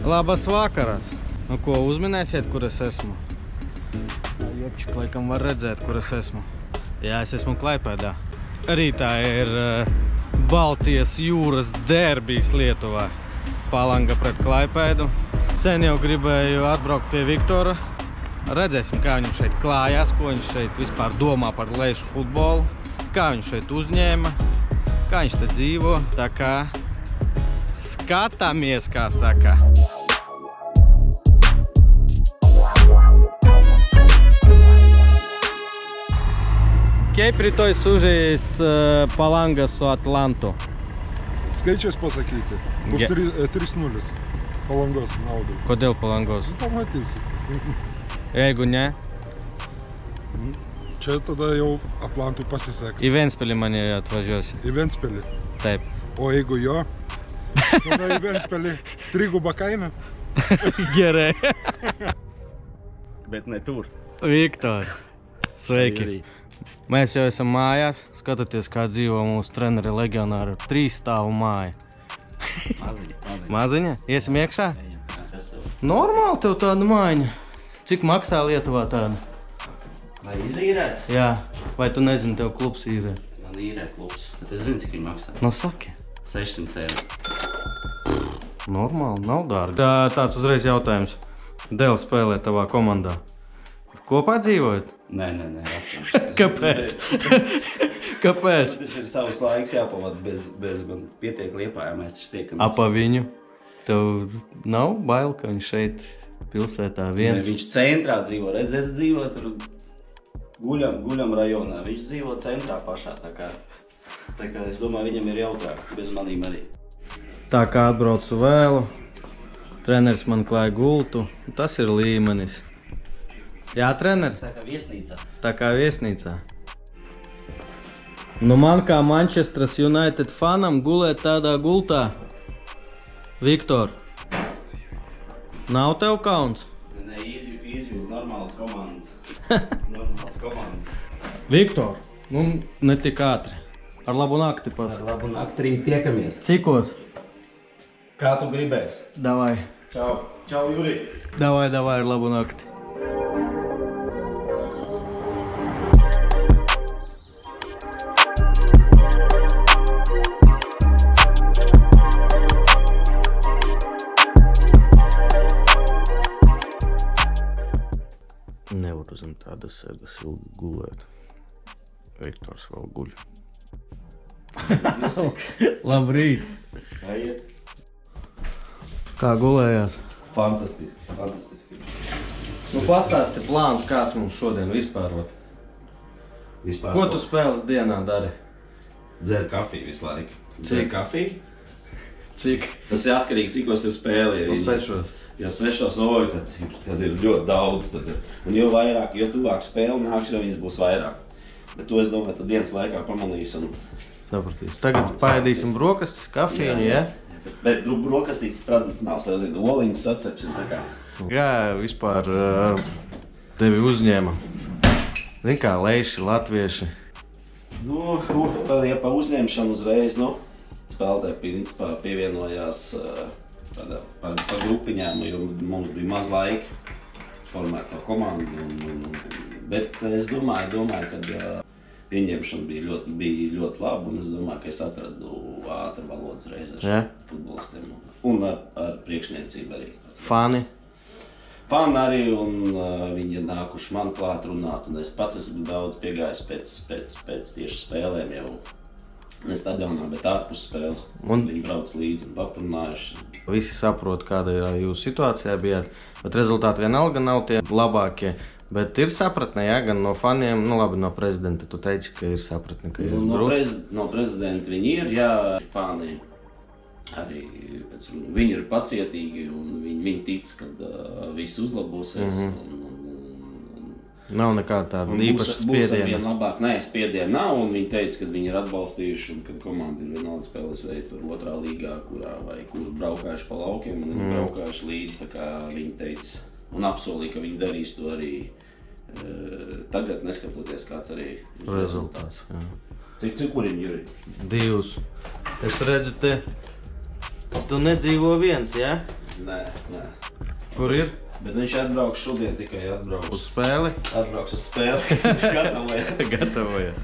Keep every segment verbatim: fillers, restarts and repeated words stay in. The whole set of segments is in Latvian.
Labas vakaras. Nu ko, uzminēsiet, kur es esmu? Jepčik, laikam var redzēt, kur es esmu. Jā, es esmu Klaipēdā. Rītā ir uh, Baltijas jūras derbijs Lietuvā. Palanga pret Klaipēdu. Sen jau gribēju atbraukt pie Viktora. Redzēsim, kā viņam šeit klājās, ko viņš šeit vispār domā par lešu futbolu, kā viņš šeit uzņēma, kā viņš te dzīvo. Tā kā skatāmies, kā saka. Kaip rytoj sužais uh, Palanga su Atlantu? Skaičius pasakyti. Bus trys nulis. Palangos naudai. Kodėl Palangos? Nu, pamatysi. Jeigu ne? Čia tada jau Atlantui pasiseks. Į Ventspilį mane atvažiuosi. Į Ventspilį? Taip. O jeigu jo? Tada į Ventspilį triguba kaina? Gerai. Bet ne tur. Viktor, sveiki. Mēs jau esam mājās. Skatieties, kā dzīvo mūsu treneri legionāri. Trīs stāvu māja. Maziņa, maziņa. Maziņa? Iesim iekšā? Normāli tev tāda mājiņa. Cik maksā Lietuvā tāda? Vai izīrēt? Jā. Vai tu nezini, tev klubs īrē? Man īrē klubs. Bet es zinu, cik viņi maksā. No saki. sešsimt eiro. Normāli, nav dārgi. Tā, tāds uzreiz jautājums. Dēl spēlē tavā komandā. Kopā dzīvojat? Nē, nē, nē, atsevišķi. Kāpēc? Kāpēc? Taču ir savs laiks jāpavad bez, bez man pietiek Liepājā, mēs taču tiekamies. Apa viņu? Tev nav bail, ka viņš šeit pilsētā viens? Ne, viņš centrā dzīvo, redz, es dzīvo tur guļam, guļam rajonā. Viņš dzīvo centrā pašā, tā kā, tā kā es domāju, viņam ir jautrāk, bez manīm arī. Tā kā atbraucu vēlu, treneris man klāja gultu, tas ir līmenis. Jā, treneri? Tā kā viesnīcā. Tā kā viesnīcā. Nu man kā Manchesteras United fanam gulēt tādā gultā. Viktor, nav tev kauns? Nē, izjūt normālas komandas. Normālas komandas. Viktor, nu ne tik ātri. Ar labu nakti pasaka. Ar labu nakti rīt tiekamies. Cikos? Kā tu gribēsi? Davai. Čau. Čau, Juri. Davai, davai, ar labu nakti. Nevaru zem tādas sēgas ilgi gulēt. Viktors vēl guļ. Labrīt! Kā iet? Kā gulējās? Fantastiski, fantastiski. Nu pastāsti plāns, kāds mums šodien vispār vat. Vispār Ko tu spēles dienā dari? Dzer kafiju visu laiku. Dzer kafiju? Cik? Tas ir atkarīgi, cikos ir spēle. Uz sešos. Ja sešos oju, tad, tad ir ļoti daudz. Tad, un jo vairāk, jo tuvāk spēle nāks, jo viņas būs vairāk. Bet to es domāju, tad dienas laikā pamanīsim. Sapratīs. Tagad paēdīsim brokastis, kafīņu, ja? Bet, bet brokastis tradicionāls, jau zinu, oliņas sacepsim tā kā. Jā, vispār uh, tevi uzņēma. Zin kā, leiši, latvieši. Nu, ja pa uzņemšanu uzreiz, nu, spēlētāji principā pievienojās uh, Tādā, pa, pa grupiņām, jo mums bija maz laika formēt to komandu. Un, un, bet es domāju, domāju ka uh, pieņemšana bija ļoti, bija ļoti laba. Un es domāju, ka es atradu ātru valodas reizi ar yeah. futbolistiem. Un ar, ar priekšniecību arī. Fani? Fani arī, un uh, viņi ir nākuši man klāt runāt. Un es pats esmu daudz piegājis pēc, pēc, pēc tieši spēlēm jau. Ne stadionā, bet ārpus spēles. Un viņi brauc līdzi un paprunājuši. Visi saprot, kāda ir jūsu situācijā bijāt, bet rezultāti vienalga nav tie labākie. Bet ir sapratne, jā, gan no faniem, nu labi, no prezidenta. Tu teici, ka ir sapratne, ka ir no, no, grūti. prez, no prezidenta viņi ir, jā, fani arī, pēc, viņi ir pacietīgi un viņi, viņi tic, ka uh, viss uzlabosies. Mm-hmm. un, un, Nav nekāda tāda īpaša spiediena. Būs ar vien labāk. Nē, spiediena nav, un viņi teica, ka viņi ir atbalstījuši, un kad komanda ir vienalga spēles veidu tur otrā līgā, kurā vai kur braukājuši pa laukiem, un viņi mm. braukājuši līdzi, tā kā viņi teica, un apsolīja, ka viņi darīs to arī e, tagad, neskatoties kāds arī rezultāts. Jā. Cik cukuriņi, Juri? Divus. Es redzu, te tu nedzīvo viens, jā? Nē, nē. Kur ir? Bet viņš atbrauks šodien tikai atbrauks. Uz spēli? Atbrauks uz spēli. Viņš gatavoja. Gatavoja.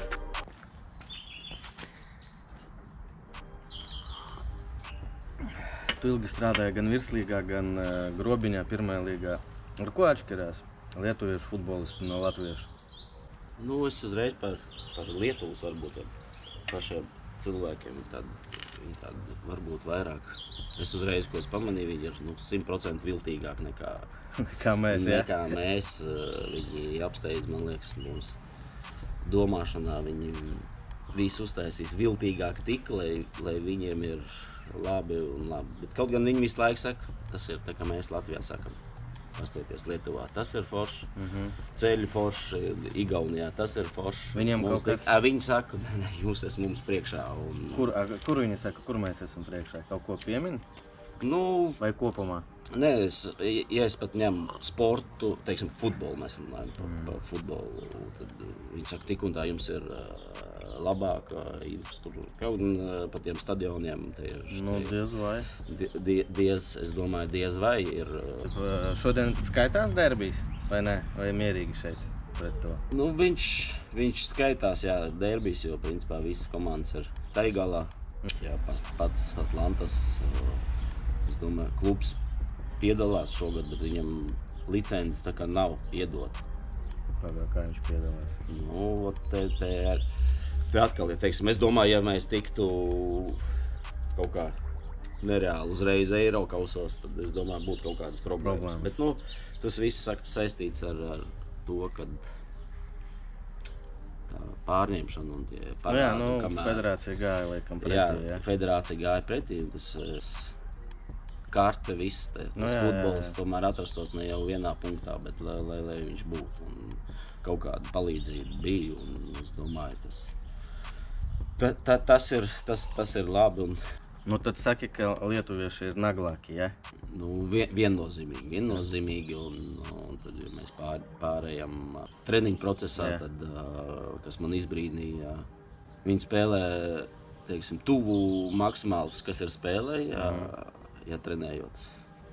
Tu ilgi strādāji gan virslīgā, gan uh, grobiņā pirmajā līgā. Ar ko atšķirās lietuviešu futbolisti no latviešu? Nu, es uzreiz par, par Lietuvas varbūt ar pašiem cilvēkiem ir tādi, viņi tādi varbūt vairāk. Es uzreiz, ko es pamanīju, viņi ir nu, simt procenti viltīgāk nekā, Kā mēs, jā? nekā mēs. Viņi apsteidz, man liekas, mums domāšanā. Viņi visu uztaisīs viltīgāk tik, lai, lai viņiem ir labi un labi. Bet kaut gan viņi visu laiku saka, tas ir tā, kā mēs Latvijā sakam. Pastieties Lietuvā, tas ir forši, mm -hmm. ceļu forši, Igaunijā, tas ir forši. Viņiem mums kaut kas... A, viņi saka, ne, jūs esat mums priekšā. Un... Kur, a, kur viņi saka, kur mēs esam priekšā? Kaut ko piemin? Nu, Vai kopumā? nē, es, ja es pat ņemu sportu, teiksim, futbolu, mēs runājam par, mm. par futbolu, tad viņi saka, tik un tā jums ir uh, labāka infrastruktūra. Kaut un uh, pa tiem stadioniem tie ir... Nu, diez vai. Die, diez, es domāju, diez vai ir... Uh... Šodien skaitās derbijs, vai ne? Vai mierīgi šeit pret to? Nu, viņš, viņš skaitās, jā, derbijs, jo principā visas komandas ir Taigalā. Jā, pats Atlantas, es domāju, klubs piedalās šogad, bet viņam licences tā kā nav iedot. Pagā, kā viņš piedalās? Nu, te, te, ir, te atkal, ja teiksim, es domāju, ja mēs tiktu kaut kā nereāli uzreiz Eirokausos, tad es domāju, būtu kaut kādas problēmas. Problēmas. Bet, nu, tas viss saistīts ar, ar to, ka pārņemšana un tie parādi. Jā, nu, kamēr, federācija gāja laikam pretī, jā. jā. Federācija gāja pretī, un tas, tas karte viss, te, tas Nu, jā, futbols jā, jā. tomēr atrastos ne jau vienā punktā, bet lai, lai, lai viņš būtu. Un kaut kāda palīdzība bija, un es domāju, tas, ta, ta, tas, ir, tas, tas ir labi. Un, Nu, tad saki, ka lietuvieši ir naglāki, ja? nu, vien, viennozīmīgi, viennozīmīgi, un, un tad, ja mēs pār, pārējām uh, treniņu procesā, Jā. tad, uh, kas man izbrīnīja, viņi spēlē, teiksim, tuvu maksimāls, kas ir spēlē, ja, ja trenējot.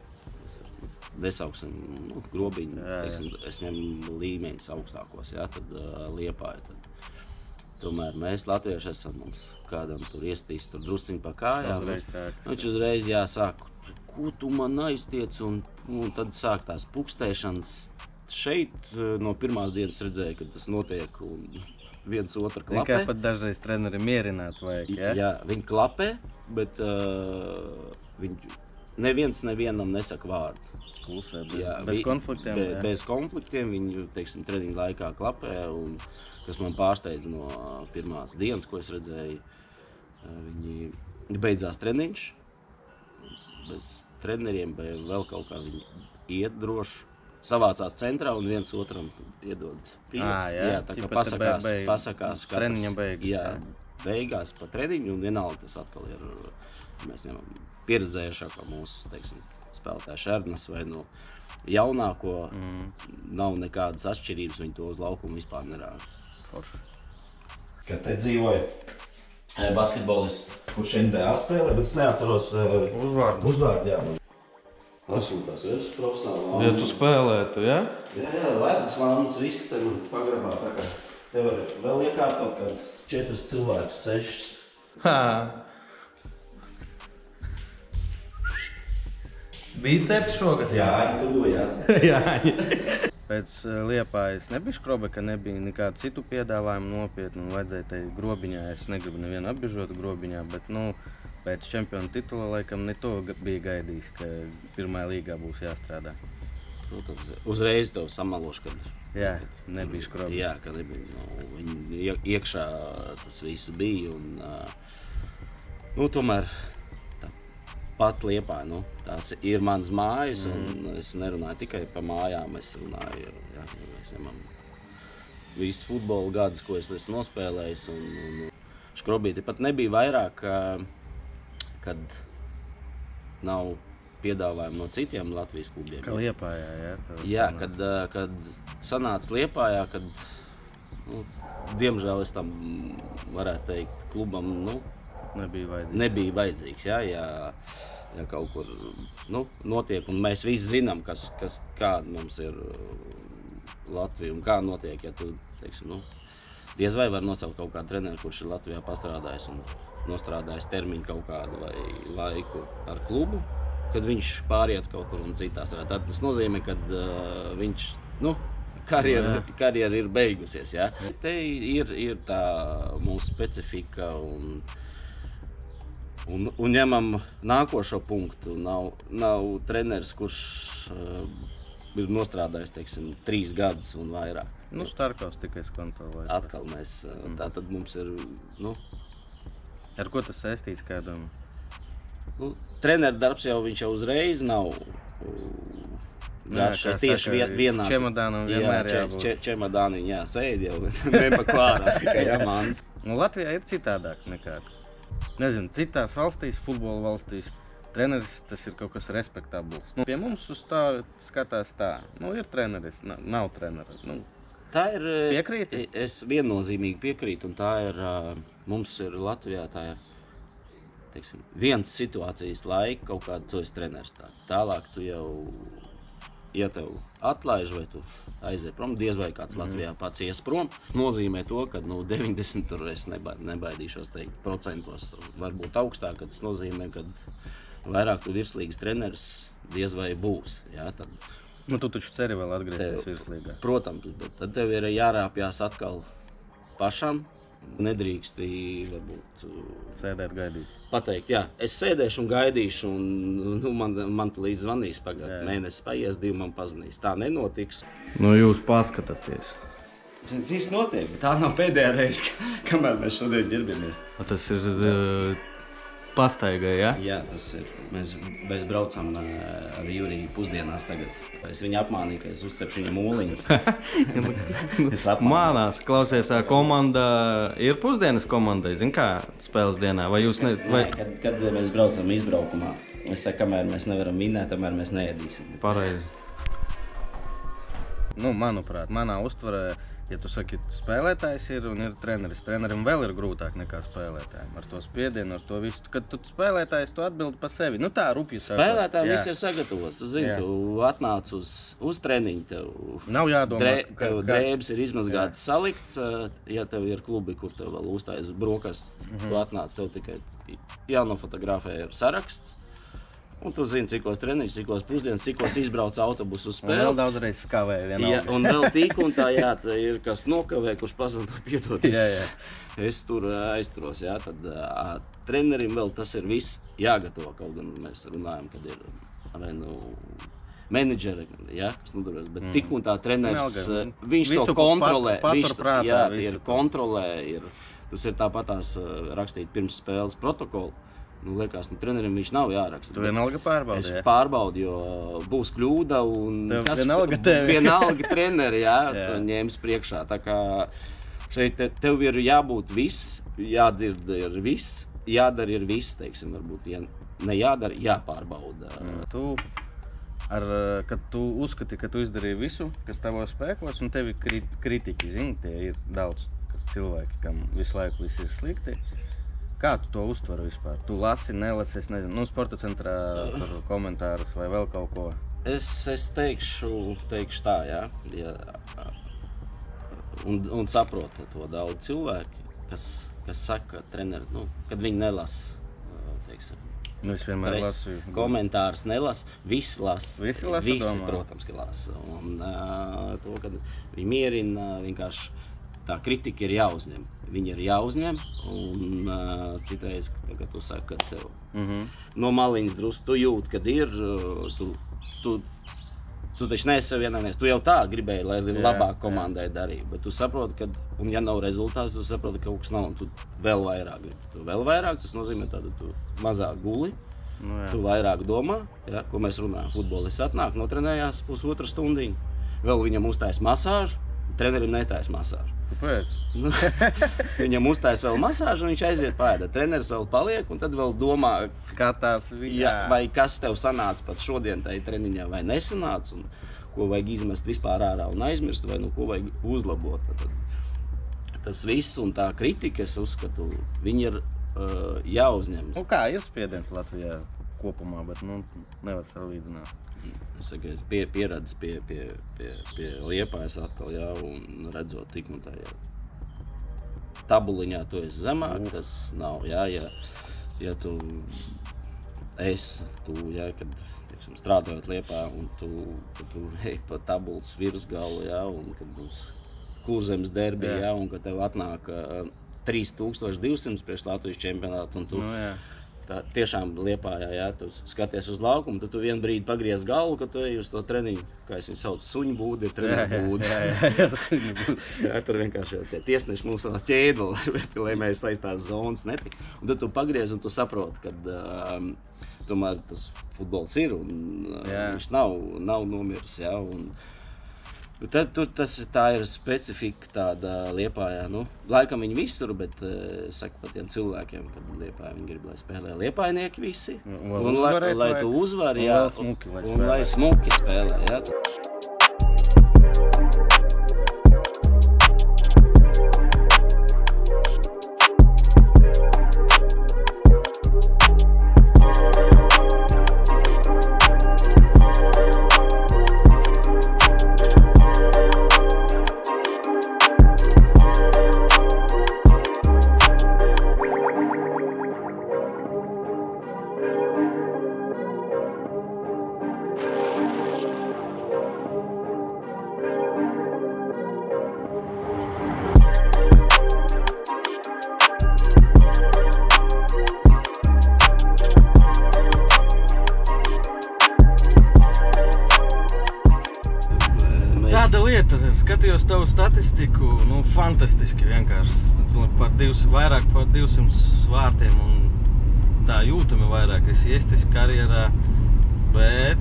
Nesauksim, nu, grobiņu, Jā, jā. teiksim, es ņemu līmeņus augstākos, ja, tad uh, Liepāja. Tad, tomēr mēs, latvieši, esam mums kādam tur iestīs tur drusciņ pa kājām. Uzreiz sākas. Viņš uzreiz jāsāk, ko tu man aiztiec, un, un tad sāk tās pukstēšanas. Šeit no pirmās dienas redzēju, ka tas notiek un viens otru klapē. Tikai pat dažreiz treneri mierināt vajag, ja? Jā, viņi klapē, bet uh, viņi, neviens nevienam nesaka vārdu. Klusē, bez, Jā, bez vi- konfliktiem, be, jā? bez konfliktiem viņi, teiksim, treniņu laikā klapē, un kas man pārsteidz no pirmās dienas, ko es redzēju, viņi beidzās treniņš, bez treneriem, vai vēl kaut kā viņi iet droši, savācās centrā un viens otram iedod pieci. Ā, jā, jā, tā kā ķipa, pasakās, te beig- pasakās katrs, treniņa beigas, jā, jā. beigās pa treniņu, un vienalga tas atkal ir, mēs ņemam pieredzējušākā mūsu, teiksim, spēlētāju Šernas vai no jaunāko, mm. nav nekādas atšķirības, viņi to uz laukumu vispār nerāda. Forši. Kad te dzīvoja basketbolists, kurš N B A spēlē, bet es neatceros Uzvārdu. uzvārdu, jā. Absolūtās, es profesionāli. Ja tu spēlētu, ja? Jā, jā, ledus vannas, viss te man pagrabā, tā kā te var vēl iekārtot kāds četrus cilvēkus, sešus. Hā. Biceps šogad? Jā, viņi tuvojās. Jā. Pēc uh, Liepājas nebija škrobe, ka nebija nekādu citu piedāvājumu nopietnu un vajadzēja tai grobiņā. Es negribu nevienu apbežot grobiņā, bet, nu, pēc čempiona titula laikam ne to ga- bija gaidījis, ka pirmajā līgā būs jāstrādā. Protams, uzreiz tev samalošu, kad... Jā, nebija škrobe. Jā, ka nebija, nu, viņi ie- iekšā tas viss bija un, uh, nu, tomēr tā pat Liepāja, nu, tās ir manas mājas mm. un es nerunāju tikai par mājām, es runāju, jā, mēs ņemam visu futbola gadus, ko es esmu nospēlējis un, un škrobīti pat nebija vairāk, uh, kad nav piedāvājumu no citiem Latvijas klubiem. Kā Liepājā, jā? Jā, kad, uh, kad sanāca Liepājā, kad, nu, diemžēl es tam varētu teikt, klubam, nu, Nebija vajadzīgs. nebija vajadzīgs, jā, jā. ja kaut kur nu, notiek, un mēs visi zinām, kas, kas, kāda mums ir Latvija un kā notiek, ja tu, teiksim, nu, diez vai var nosaukt kaut kādu treneru, kurš ir Latvijā pastrādājis un nostrādājis termiņu kaut kādu vai laiku ar klubu, kad viņš pāriet kaut kur un citās. Tad tas nozīmē, ka uh, viņš, nu, karjera, karjera ir beigusies, ja? Te ir, ir tā mūsu specifika un, un, un ņemam nākošo punktu. Nav, nav treneris, kurš uh, ir nostrādājis, teiksim, trīs gadus un vairāk. Nu, Starkovs tikai skontrolēs. Atkal mēs, mm. tā tad mums ir, nu... Ar ko tas saistīts, kā domā? Nu, treneru darbs jau viņš jau uzreiz nav... Garš, jā, tieši saka, vienā... Čemodānam vienmēr jā, jābūt. Če, čemodāni viņa jāsēd jau, nepaklārā, tikai jāmāns. Nu, Latvijā ir citādāk nekā. Nezinu, citās valstīs, futbola valstīs, treneris tas ir kaut kas respektabls. Nu, pie mums uz tā skatās tā. Nu, ir treneris, nav, nav trenera. Nu, tā ir... Piekrīti? Es viennozīmīgi piekrītu, un tā ir... Mums ir Latvijā, tā ir... Teiksim, viens situācijas laika, kaut kādu tu esi treneris tā. Tālāk tu jau... Ja tev atlaiž vai tu aiziet prom, diez vai kāds Latvijā pats ies prom. Tas nozīmē to, ka nu, deviņdesmit tur es neba, nebaidīšos teikt procentos, varbūt augstāk, ka tas nozīmē, ka vairāk tu virslīgas treneris diez vai būs. Jā, tad, nu, tu taču ceri vēl atgriezties virslīgā. Protams, bet tad tev ir jārāpjās atkal pašam. Nedrīkstī, varbūt... Sēdēt, gaidīt. Pateikt, jā, es sēdēšu un gaidīšu, un nu, man, man tu līdz zvanīs pagāt. Mēnesis paies, divi man pazinīs. Tā nenotiks. Nu, jūs paskatāties. Tas viss notiek, bet tā nav pēdējā reize, kamēr mēs šodien ģirbamies. Tas ir uh, pastaigai, jā? Jā, tas ir. Mēs, mēs braucam uh, ar Juriju pusdienās tagad. Es viņu apmānīju, ka es uzcepšu viņam mūliņas. Mānās, klausies, komanda ir pusdienas komandai, zin kā, spēles dienā, vai jūs ne... Vai... Nē, kad, kad mēs braucam izbraukumā, es saku, kamēr mēs nevaram vinēt, tamēr mēs neēdīsim. Pareizi. Nu, manuprāt, manā uztvarē, ja tu saki, spēlētājs ir un ir treneris, trenerim vēl ir grūtāk nekā spēlētājiem. Ar to spiedienu, ar to visu. Kad tu spēlētājs, tu atbildi pa sevi. Nu tā, rupji sakot. Spēlētājiem viss ir sagatavots. Tu zini, jā. Tu atnāc uz, uz treniņu, tev, nav jādomā, drē, ka, tev ka... drēbes ir izmazgāts, jā. Salikts. Ja tev ir klubi, kur tev vēl uzstājas brokasts, mm-hmm. Tu atnāc, tev tikai jānofotografē ir saraksts. Un tu zini, cikos treniņš, cikos pusdienas, cikos izbrauc autobusu uz spēli. Un vēl daudz reizes kavēja vienalga. Jā, un vēl tik un tā, jā, tā ir kas nokavē, kurš pazvanā piedod. Es, jā, jā. es tur aizturos, jā, tad uh, trenerim vēl tas ir viss jāgatavo, kaut gan mēs runājam, kad ir arī, nu, menedžeri, jā, kas nodarbojas, bet mm. tik un tā treneris, uh, viņš visu to kontrolē, pat, viņš prātā, jā, visu ir kontrolē, ir, tas ir tāpatās uh, rakstīt pirms spēles protokolu. Nu, liekas, nu, trenerim viņš nav jāraksta. Tu vienalga pārbaudi, es jā? Es pārbaudu, jo būs kļūda un... Tev kas, vienalga tevi. Vienalga treneri, jā, jā. To ņēmis priekšā. Tā kā šeit te, tev ir jābūt viss, jādzird ir viss, jādara ir viss, teiksim, varbūt, ja ne jādara, jāpārbauda. Mm. Tu, ar, kad tu uzskati, ka tu izdarīji visu, kas tavos spēkos, un tevi kritiķi, zini, tie ir daudz cilvēki, kam visu laiku viss ir slikti. Kā tu to uztvari vispār? Tu lasi, nelasi, es nezinu, nu, sporta centrā tur komentārus vai vēl kaut ko? Es, es teikšu, teikšu tā, jā, jā. Un, un saprotu to daudz cilvēki, kas, kas saka, treneri, nu, kad viņi nelasa, teiksim. Nu, es vienmēr lasu. Komentārus nelasa, visi lasa. Visi lasa, visi, domā? Protams, ka lasa. Un uh, to, kad viņi mierina, vienkārši tā kritika ir jāuzņem. Viņi ir jāuzņem, un uh, citreiz, kad tu saki, ka tev mm-hmm. no maliņas drusku tu jūt, kad ir, tu, tu, tu taču neesi vienāmies. Tu jau tā gribēji, lai jā, labāk komandai jā. Darīja, bet tu saproti, ka, un ja nav rezultāts, tu saproti, ka kaut kas nav, un tu vēl vairāk gribi. Tu vēl vairāk, tas nozīmē tādu, tu mazāk guli, nu, tu vairāk domā, ja, ko mēs runājam. Futbolists atnāk, notrenējās pusotru stundiņu, vēl viņam uztais masāžu, trenerim netais masāžu. Kāpēc? Nu, viņam uztais vēl masāžu, un viņš aiziet paēda. Treneris vēl paliek, un tad vēl domā, skatās viņā. Ja, vai kas tev sanāca pat šodien tai treniņā, vai nesanāca, un ko vajag izmest vispār ārā un aizmirst, vai nu ko vajag uzlabot. Tad, tas viss un tā kritika, es uzskatu, viņi ir uh, jāuzņem. Nu kā ir spiediens Latvijā? kopumā, bet, nu, nevar salīdzināt. Es saku, es pie, pieredzis pie, pie, pie, pie Liepājas atkal, jā, un redzot tik un tā, jā. Tabuliņā tu esi zemāk, tas nav, jā, ja, ja tu esi, tu, jā, kad, teiksim, strādājot Liepājā, un tu, kad tu ej pa tabulas virsgalu, jā, un kad būs Kurzemes derbi, jā, un kad tev atnāk uh, trīs tūkstoši divsimt priekš Latvijas čempionātu, un tu, nu, tā, tiešām Liepājā, jā, tu skaties uz laukumu, tad tu vienu brīdi pagriez galvu, kad tu ej uz to treniņu, kā es viņu saucu, suņu būdi, ir treniņu būdi. Jā, jā, jā, suņu būdi. Jā, tur vienkārši tie tiesneši mums vēl ķēduli, lai mēs taisa tās zonas netik. Un tad tu pagriez un tu saproti, kad um, tomēr tas futbols ir un uh, viņš nav, nav nomiris, jā. Un, Tad, tur, tas, tā ir specifika tāda Liepājā, nu, laikam viņi visur, bet uh, saku par tiem cilvēkiem, kad Liepājā viņi grib, lai spēlē Liepājnieki visi. Un, un lai, lai tu uzvari, jā, un, smuki, lai un lai smuki spēlē, jā. Tāda lieta, skatījos tavu statistiku, nu, fantastiski vienkārši, par divs, vairāk par divsimt vārtiem un tā jūtami vairāk esi iestis karjerā, bet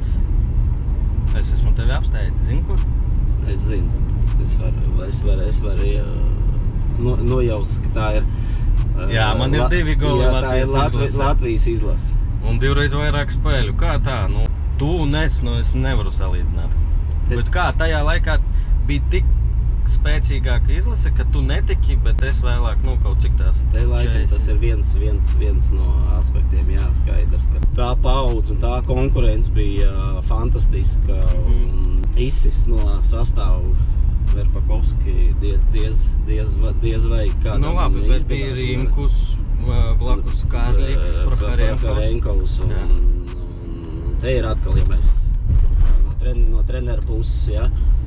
es esmu tevi apstājis, zini kur? Es zinu, es varu, es varu, es varu no, nojaust, ka tā ir, jā, man ir divi goli jā, Latvijas Latvi, izlase. Latvijas izlase. Un divreiz vairāk spēļu, kā tā, nu, tu un es, nu, es nevaru salīdzināt. Bet kā tajā laikā bija tik spēcīgāka izlase, ka tu netiki, bet es vēlāk, nu, kaut cik tās Te laikam tas ir viens, viens, viens no aspektiem, jā, skaidrs, ka tā paudze un tā konkurence bija fantastiska un izsis no sastāvu Verpakovski diez, diez, diez, diez vai kādam. Nu labi, bet bija Rīmkus, blakus Kārļiks, Proharenkovs un, un te ir atkal, ja mēs no trenera puses, ja,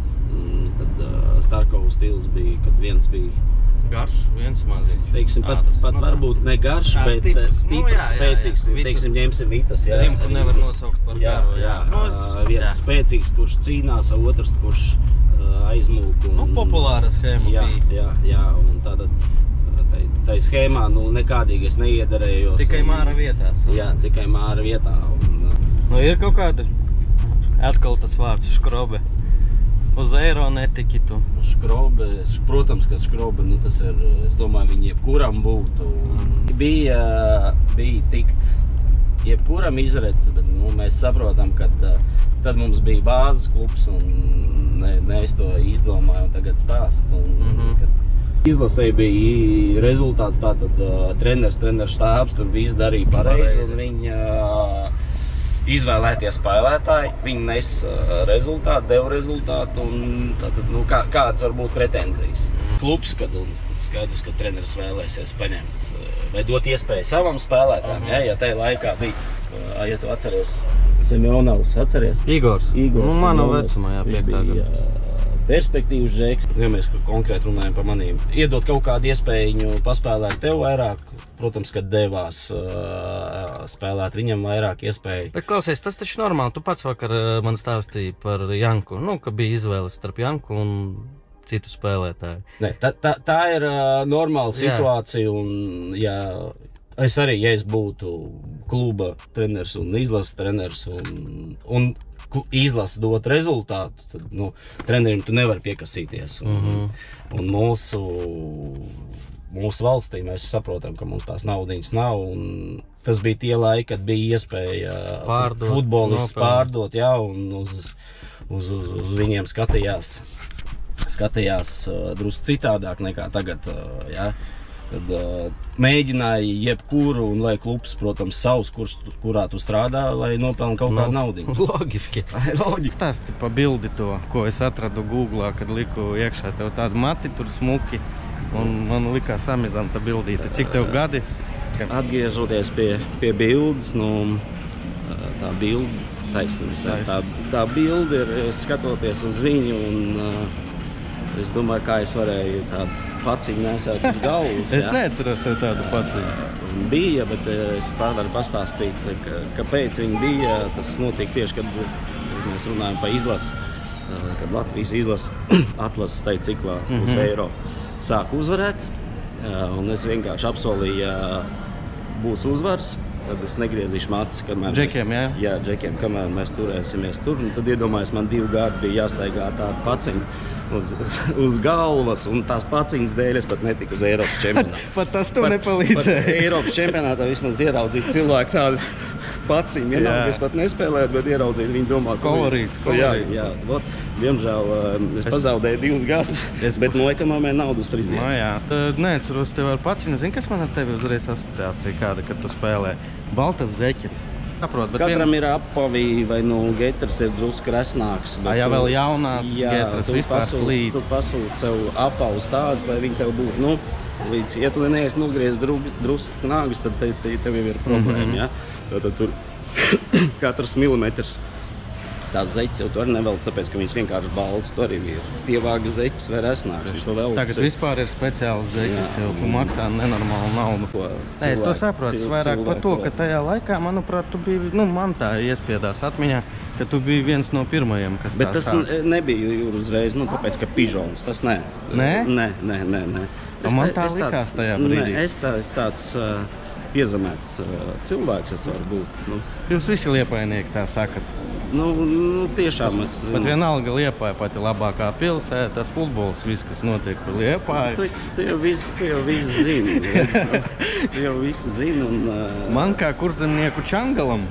tad uh, Starkovu stils bija, kad viens bija garš, viens maziņš. Teiksim, pat, Ātras, pat nu, varbūt ne garš, jā, bet stiprs, stiprs, nu, jā, jā, spēcīgs, jā. teiksim, ņemsim Vitas, jā. Rimku nevar nosaukt par jā, garu, jā. jā. Nu, Uh, viens jā. Spēcīgs, kurš cīnās, otrs, kurš uh, aizmūk. Un, nu, populāra schēma jā, bija. Jā, jā, un tātad tai, tai schēmā, nu, nekādīgi es neiedarējos. Tikai un, Māra vietās. Jā, tikai Māra vietā. Un, nu, ir kaut kāda, atkal tas vārds, škrobe. Uz eiro netiki tu. Škrobe, protams, ka škrobe, nu, tas ir, es domāju, viņi jebkuram būtu. Bija, bija tikt jebkuram izredzes, bet, nu, mēs saprotam, ka tad mums bija bāzes klubs un ne, ne es to izdomāju un tagad stāst. Un, mm-hmm. kad izlasē bija rezultāts, tātad uh, treneris, treneris štābs, tur viss darīja pareizi un viņa uh, izvēlētie spēlētāji, viņi nes uh, rezultātu, deva rezultātu un tātad, nu, kā, kādas var būt pretenzijas. Mm. Klubs, kad un skaidrs, ka treneris vēlēsies paņemt uh, vai dot iespēju savam spēlētājiem, uh-huh. ja, ja tajā laikā bija, uh, ja tu atceries, Semjonovs, atceries? Igors. Igors. Nu, mana vecumā, jā, piektā gada. Perspektīvas džeks, ja mēs konkrēti runājam par manīm. Iedot kaut kādu iespēju paspēlēt tev vairāk, protams, kad devās uh, spēlēt viņam vairāk iespēju. Bet klausies, tas taču normāli, tu pats vakar man stāstīji par Janku, nu, ka bija izvēles starp Janku un citu spēlētāju. Ne, tā, tā, tā ir uh, normāla situācija un, ja, es arī, ja es būtu kluba treneris un izlases treneris un, un izlasa dot rezultātu, tad, nu, trenerim tu nevar piekasīties. Un, mm-hmm. un mūsu, mūsu valstī mēs saprotam, ka mums tās naudiņas nav. Un tas bija tie laiki, kad bija iespēja pārdot, futbolists pārdot, jā, un uz, uz, uz, uz viņiem skatījās, skatījās uh, drusku citādāk nekā tagad, uh, jā. kad uh, mēģināja jebkuru, un lai klubs, protams, savs, kurš, kurā tu strādā, lai nopelna kaut kādu naudu. Logiski. Loģiski. Stāsti pa bildi to, ko es atradu Googlā, kad liku iekšā tev tādu mati, tur smuki, un man likās amizanta bildīte. Cik tev gadi? Atgriežoties pie, pie bildes, nu, tā bilde, taisnības, tā, tā bilde ir, skatoties uz viņu, un uh, es domāju, kā es varēju tādu paciņu nesēt uz galvas. Es neatceros tev tādu paciņu. Bija, bet es varu pastāstīt, ka, kāpēc viņa bija. Tas notika tieši, kad mēs runājam par izlasi, kad Latvijas izlasi atlases tajā ciklā uz mm-hmm. Eiropu sāk uzvarēt. Un es vienkārši apsolīju, ja būs uzvars, tad es negriezīšu macis, kamēr džekiem, mēs, jā? Jā, džekiem, kamēr mēs turēsimies tur. Un tad iedomājies, man divi gadi bija jāstaigā tādu paciņu uz, uz galvas, un tās paciņas dēļ es pat netiku uz Eiropas čempionātu. Pat tas tu nepalīdzēja? Pat Eiropas čempionātā vismaz ieraudzīt cilvēku tādu paciņu. Vienalga, es pat nespēlētu, bet ieraudzīt, viņi domā, kolorīts, kolorīts. Jā, jā. Vot, diemžēl es pazaudēju divus gadus, es... bet noekonomēju naudas frizieru. No jā, tad neatceros tev ar paciņu. Zini, kas man ar tevi uzreiz asociācija kāda, kad tu spēlē? Baltas zeķes. Saprot, bet Katram vien... ir apavī, vai nu geters ir drusku resnāks. A, jā, vēl jaunās jā, geters vispār slīd. Tu pasūti sev apavus tādus, lai viņi tev būtu, nu, līdz, ja tu neesi nogriez drusku nāvis, tad te, te, tev jau ir problēma, mm-hmm. ja? Tad tur katrs milimetrs tās zeķes jau tu arī nevelc, tāpēc, ka viņas vienkārši balts, tu arī ir pievāga zeķes vai resnāks. Tagad vispār ir speciāls zeķes, jau tu maksā nenormālu naudu. Ko, cilvēki, es to saprotu, es vairāk par to, ka tajā laikā, manuprāt, tu biji, nu, man tā iespiedās atmiņā, ka tu biji viens no pirmajiem, kas bet tā sāk. Bet tas nebija uzreiz, nu, tāpēc, ka pižons, tas ne. Nē? Nē, nē, nē, nē. Man tā likās tajā brīdī. Nē, es, tā, es tāds uh, piezemēts uh, cilvēks es varu būt. Nu. Jūs visi liepainieki tā sakat. Nu, nu, tiešām es... Bet vienalga Liepāja pati labākā pilsēta, futbols, viss, kas notiek par Liepāju. Tu, tu jau viss, tu jau viss zini, redz, nu, tu jau viss zini un... Uh... Man kā kurzemnieku Čangalam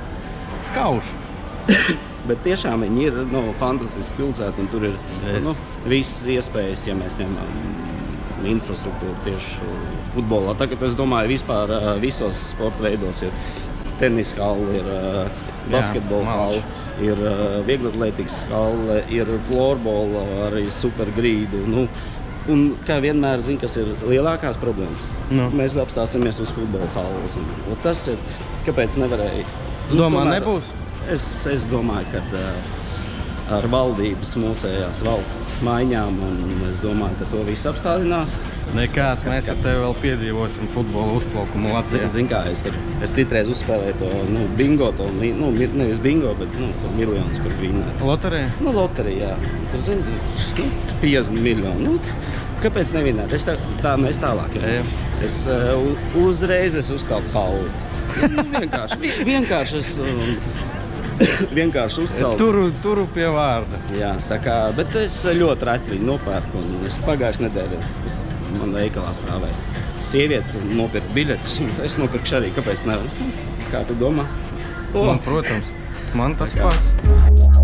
skaušu. Bet tiešām viņi ir, nu, fantastiski pilsēta un tur ir, es... nu, visas iespējas, ja mēs ņemam infrastruktūru tieši futbolā. Tagad es domāju, vispār uh, visos sporta veidos ir tenis halli, ir... Uh, basketbola halla, ir uh, vieglatlētikas halla, ir florbola, arī supergrīdu. Nu, un kā vienmēr zin, kas ir lielākās problēmas, no. Mēs apstāsimies uz futbola hallas. Un, un tas ir, kāpēc nevarēja. Nu, domā, tomēr, nebūs? Es, es domāju, ka uh, ar valdības mūsējās valsts maiņām, un es domāju, ka to viss apstādinās. Nekās, mēs ar tevi vēl piedzīvosim futbola uzplaukumu Latvijā. Zin kā, es, ar, es citreiz uzspēlēju to, nu, bingo, to, nu, nevis bingo, bet, nu, to miljonus, kur vinē. Loterija? Nu, loterija, jā. Tur, zin, nu, piecdesmit miljoni. Nu, kāpēc nevinēt? Es tā, tā mēs tālāk, jā. Es uh, uzreiz es uzceltu hallu. vienkārši, vienkārši es... Um, vienkārši uzcelt. Turu, turu pie vārda. Jā, tā kā, bet es ļoti reti viņu nopērku, un es pagājuši nedēļu man veikalā strāvēju. Sievieti nopirka biļetes, un es nopirkšu arī, kāpēc nevar? Kā tu domā? Man, protams, man tas pats.